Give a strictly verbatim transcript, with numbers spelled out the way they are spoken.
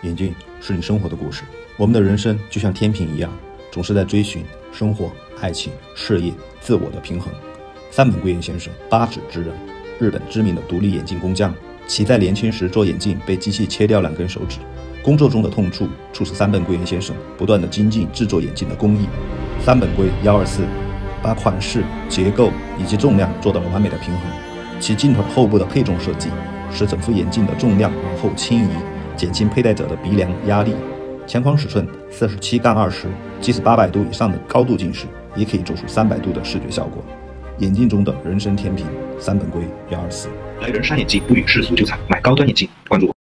眼镜是你生活的故事。我们的人生就像天平一样，总是在追寻生活、爱情、事业、自我的平衡。三本圭彦先生，八指之人，日本知名的独立眼镜工匠，其在年轻时做眼镜被机器切掉两根手指，工作中的痛处促使三本圭彦先生不断的精进制作眼镜的工艺。三本圭一二四把款式、结构以及重量做到了完美的平衡。其镜腿后部的配重设计，使整副眼镜的重量往后倾移，减轻佩戴者的鼻梁压力。前框尺寸四十七杠二十，即使八百度以上的高度近视，也可以做出三百度的视觉效果。眼镜中的人生天平，三本圭一二四。 来人山眼镜，不与世俗纠缠，买高端眼镜，关注我。